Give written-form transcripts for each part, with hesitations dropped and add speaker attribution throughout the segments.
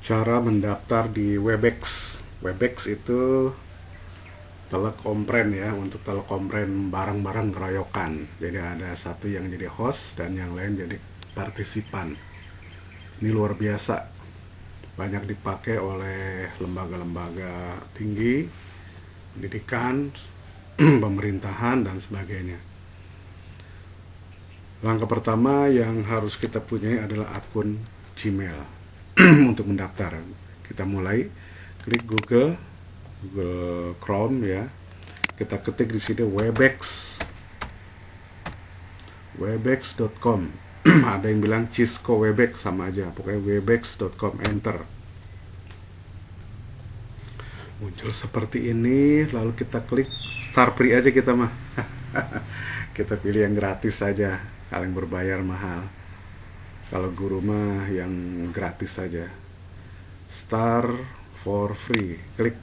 Speaker 1: Cara mendaftar di Webex. Webex itu telekompren ya, untuk telekompren barang-barang keroyokan. Jadi ada satu yang jadi host dan yang lain jadi partisipan. Ini luar biasa, banyak dipakai oleh lembaga-lembaga tinggi, pendidikan, pemerintahan, dan sebagainya. Langkah pertama yang harus kita punyai adalah akun Gmail. Untuk mendaftar, kita mulai klik Google Chrome ya. Kita ketik di sini webex.com. Ada yang bilang Cisco Webex, sama aja, pokoknya webex.com, enter. Muncul seperti ini, lalu kita klik start free aja kita mah. Kita pilih yang gratis saja, kalau yang berbayar mahal. Kalau guru mah yang gratis saja. Start for free, klik.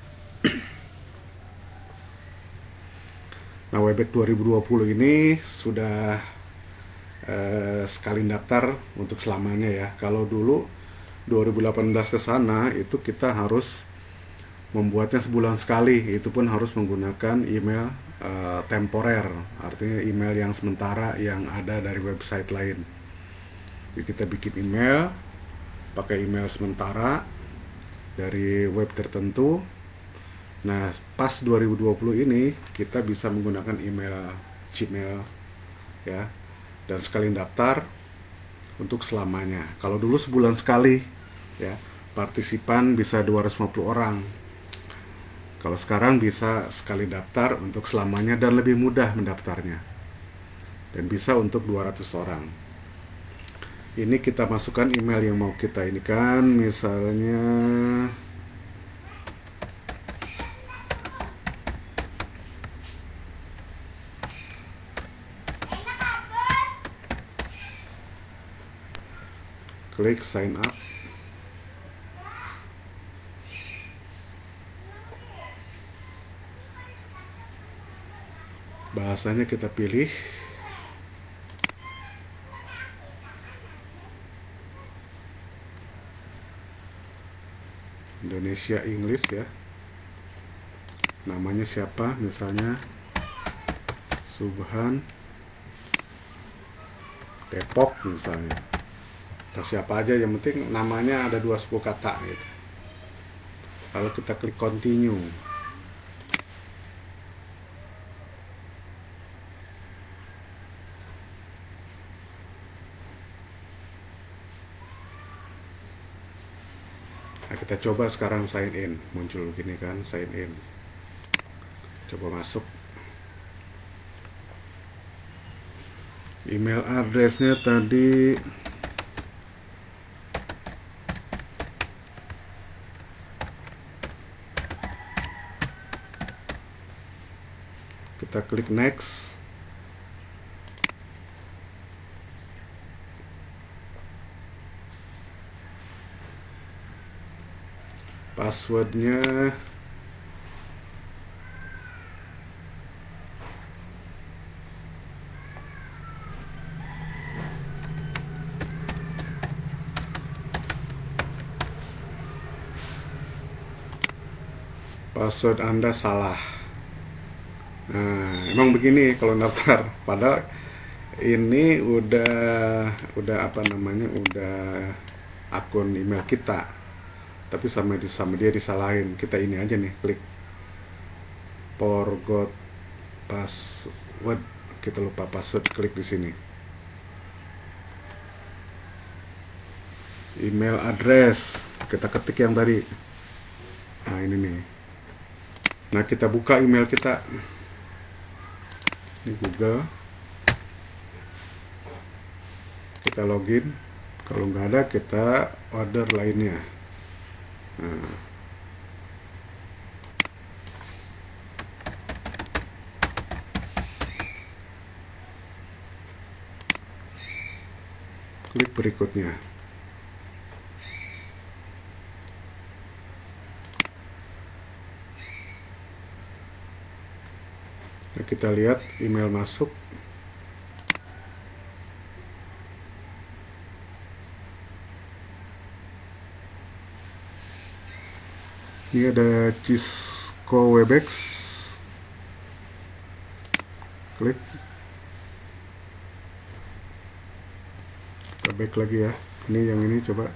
Speaker 1: Nah, Webex 2020 ini sudah sekali daftar untuk selamanya ya. Kalau dulu 2018 ke sana itu kita harus membuatnya sebulan sekali, itu pun harus menggunakan email temporer, artinya email yang sementara yang ada dari website lain. Jadi kita bikin email, pakai email sementara dari web tertentu. Nah, pas 2020 ini kita bisa menggunakan email Gmail ya, dan sekali daftar untuk selamanya. Kalau dulu sebulan sekali ya, partisipan bisa 250 orang. Kalau sekarang bisa sekali daftar untuk selamanya dan lebih mudah mendaftarnya. Dan bisa untuk 200 orang. Ini kita masukkan email yang mau kita ini kan, misalnya klik sign up. Bahasanya kita pilih Indonesia English ya. Namanya siapa, misalnya Subhan Depok misalnya, atau siapa aja, yang penting namanya ada 20 kata gitu. Lalu kita klik continue. Nah, kita coba sekarang sign in. Muncul gini kan, sign in. Coba masuk. Email addressnya tadi kita klik next. Passwordnya password Anda salah. Nah, emang begini kalau daftar. Padahal ini udah apa namanya, udah akun email kita, tapi sama dia disalahin. Kita ini aja nih, klik forgot password, kita lupa password, klik di sini. Email address kita ketik yang tadi. Nah, ini nih. Nah, kita buka email kita. Ini Google. Kita login. Kalau nggak ada, kita order lainnya. Nah. Klik berikutnya. Nah, kita lihat email masuk. Ini ada Cisco Webex, klik, kita back lagi ya. Ini yang ini coba.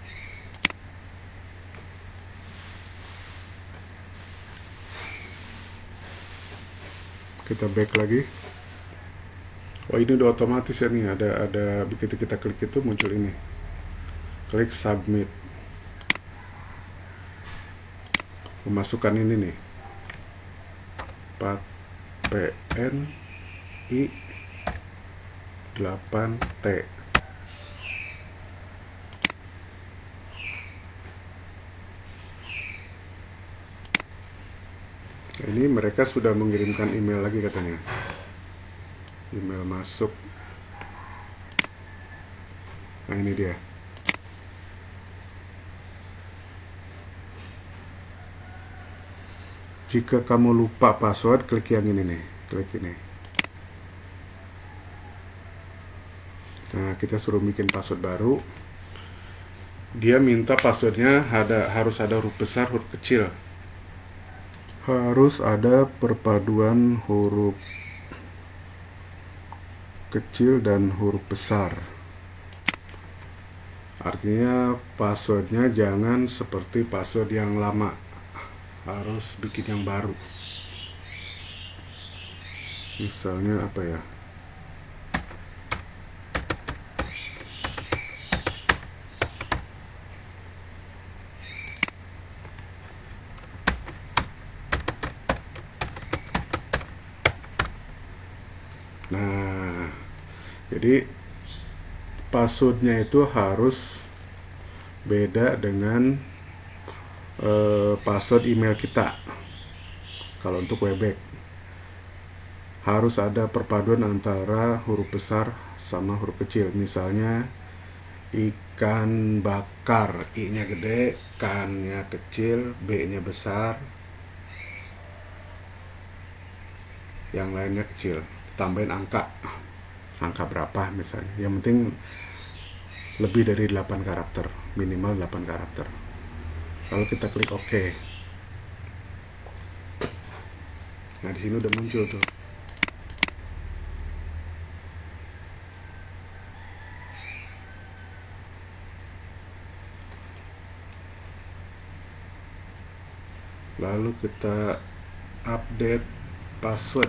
Speaker 1: Kita back lagi. Oh, ini udah otomatis ya nih, ada begitu kita klik itu muncul ini. Klik submit. Memasukkan ini nih. 4PNI 8T. Ini mereka sudah mengirimkan email lagi katanya. Email masuk. Nah, ini dia. Jika kamu lupa password, klik yang ini nih. Klik ini. Nah, kita suruh bikin password baru. Dia minta passwordnya harus ada huruf besar, huruf kecil. Harus ada perpaduan huruf kecil dan huruf besar. Artinya passwordnya jangan seperti password yang lama, harus bikin yang baru. Misalnya apa ya? Nah, jadi passwordnya itu harus beda dengan password email kita. Kalau untuk Webex harus ada perpaduan antara huruf besar sama huruf kecil. Misalnya ikan bakar, I-nya gede, K-nya kecil, B-nya besar, yang lainnya kecil. Tambahin angka berapa misalnya. Yang penting lebih dari 8 karakter, minimal 8 karakter. Lalu kita klik OK. Nah, di sini udah muncul tuh. Lalu kita update password.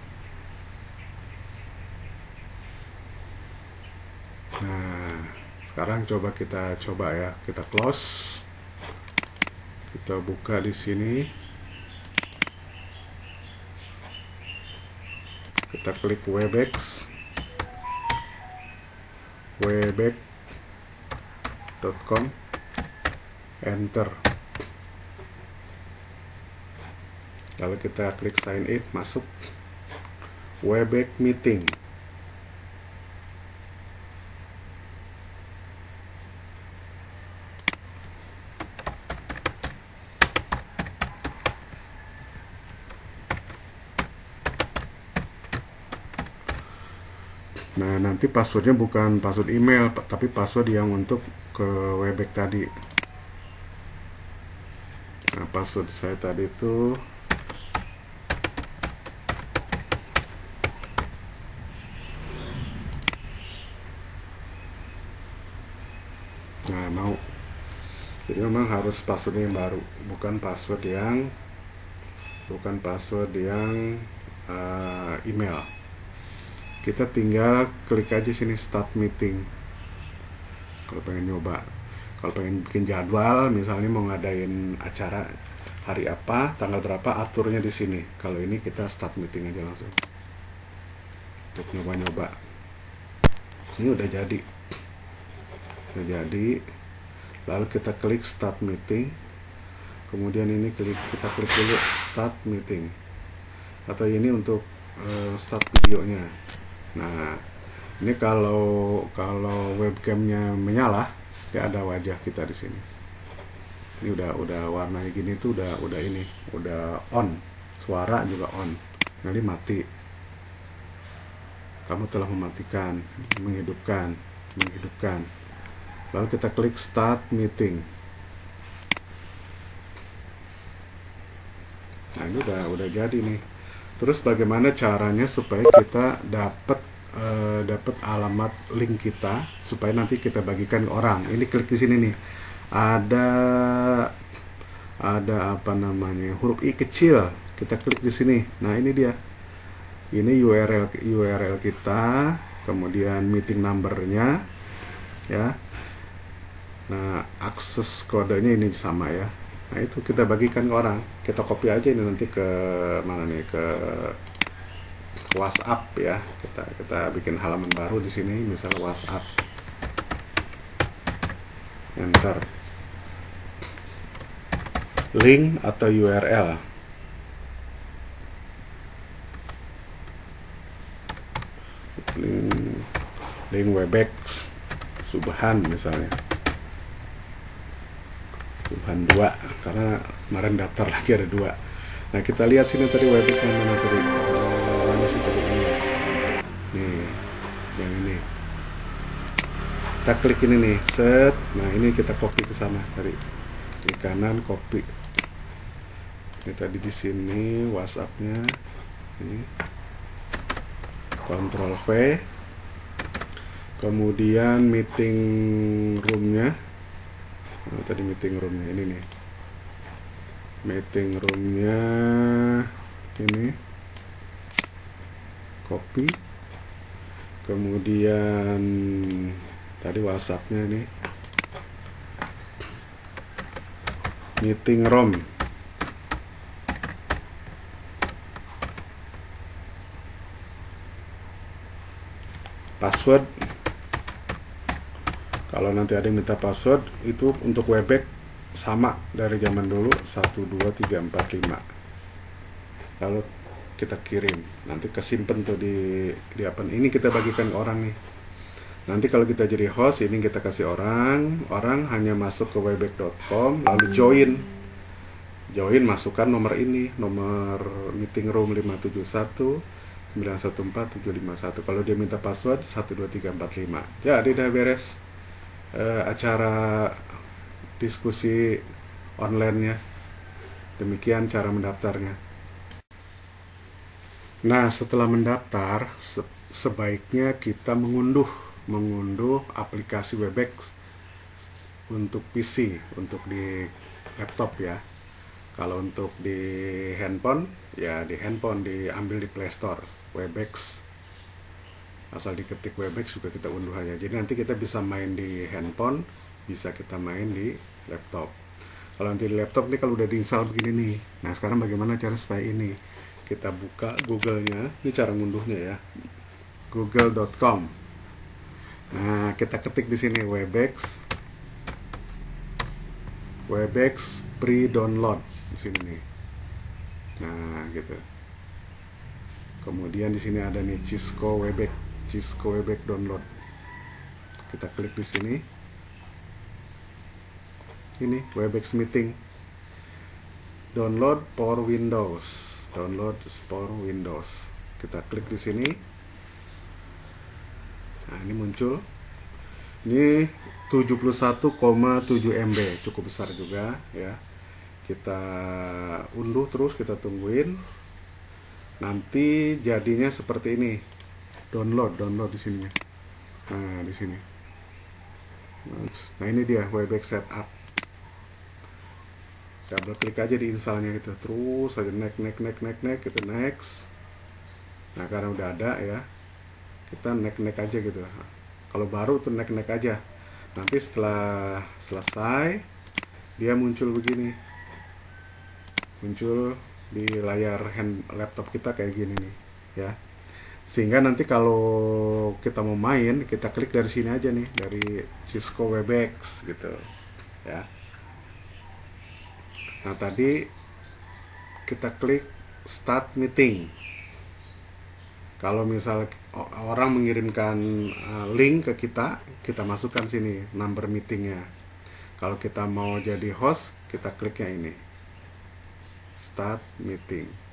Speaker 1: Nah, sekarang kita coba ya, kita close, kita buka di sini, kita klik Webex, webex.com, enter, lalu kita klik sign in, masuk Webex meeting. Nah, nanti passwordnya bukan password email, tapi password yang untuk ke Webex tadi. Nah, password saya tadi itu mau. Jadi memang harus password yang baru, bukan password yang email. Kita tinggal klik aja sini start meeting. Kalau pengen nyoba, kalau pengen bikin jadwal, misalnya mau ngadain acara hari apa, tanggal berapa, aturnya di sini. Kalau ini kita start meeting aja langsung untuk nyoba-nyoba. Ini udah jadi. Lalu kita klik start meeting, kemudian ini kita klik dulu start meeting, atau ini untuk start videonya. Nah, ini kalau webcamnya menyala, ya ada wajah kita di sini. Ini udah warnanya gini tuh udah on, suara juga on. Nanti mati. Kamu telah mematikan, menghidupkan. Lalu kita klik start meeting. Nah, ini udah jadi nih. Terus bagaimana caranya supaya kita dapat alamat link kita supaya nanti kita bagikan ke orang? Ini klik di sini nih. Ada apa namanya? Huruf I kecil. Kita klik di sini. Nah, ini dia. Ini URL kita, kemudian meeting numbernya ya. Nah, akses kodenya ini sama ya. Nah, itu kita bagikan ke orang. Kita copy aja ini nanti ke mana nih, ke WhatsApp ya. Kita bikin halaman baru di sini, misalnya WhatsApp. Enter. Link atau URL. Link Webex Subhan misalnya. Subhan 2 karena kemarin daftar lagi ada 2. Nah, kita lihat sini tadi Webex yang mana tadi. Mana sih tadi ini? Nih, yang ini. Kita klik ini nih, set. Nah, ini kita copy ke sana tadi. Di kanan copy. Ini tadi di sini WhatsApp-nya. Ini. Ctrl V. Kemudian meeting room-nya. Nah, tadi meeting room-nya ini nih. Meeting room-nya ini. Copy. Kemudian tadi WhatsApp-nya ini. Meeting room. Password. Kalau nanti ada yang minta password, itu untuk Webex sama dari zaman dulu 1 2 3 4 5. Lalu kita kirim. Nanti kesimpan tuh di apa ini, kita bagikan ke orang nih. Nanti kalau kita jadi host, ini kita kasih orang hanya masuk ke webex.com lalu join masukkan nomor ini, nomor meeting room 571 914 751. Kalau dia minta password 1 2 3 4 5. Jadi udah beres acara diskusi online-nya. Demikian cara mendaftarnya. Nah, setelah mendaftar, sebaiknya kita mengunduh aplikasi Webex untuk PC, untuk di laptop ya. Kalau untuk di handphone, ya di handphone diambil di Play Store, Webex. Asal diketik Webex juga kita unduh aja. Jadi nanti kita bisa main di handphone, bisa kita main di laptop. Kalau nanti di laptop nih, kalau udah diinstal begini nih. Nah, sekarang bagaimana cara supaya ini? Kita buka Google-nya. Ini cara ngunduhnya ya. google.com. Nah, kita ketik di sini Webex pre-download di sini nih. Nah, gitu. Kemudian di sini ada nih Cisco Webex download. Kita klik di sini. Ini Webex meeting. Download for Windows. Kita klik di sini. Nah, ini muncul. Ini 71,7 MB, cukup besar juga ya. Kita unduh terus, kita tungguin. Nanti jadinya seperti ini. Download di sini. Nah, di sini. Nah, ini dia Webex setup. Double klik aja di installnya gitu. Terus aja next, kita next. Nah, karena udah ada ya. Kita next aja gitu. Kalau baru tuh next aja. Nanti setelah selesai dia muncul begini. Muncul di layar laptop kita kayak gini nih ya. Sehingga nanti kalau kita mau main, kita klik dari sini aja nih, dari Cisco Webex gitu ya. Nah, tadi kita klik start meeting. Kalau misalnya orang mengirimkan link ke kita masukkan sini number meetingnya. Kalau kita mau jadi host, kita kliknya ini, start meeting.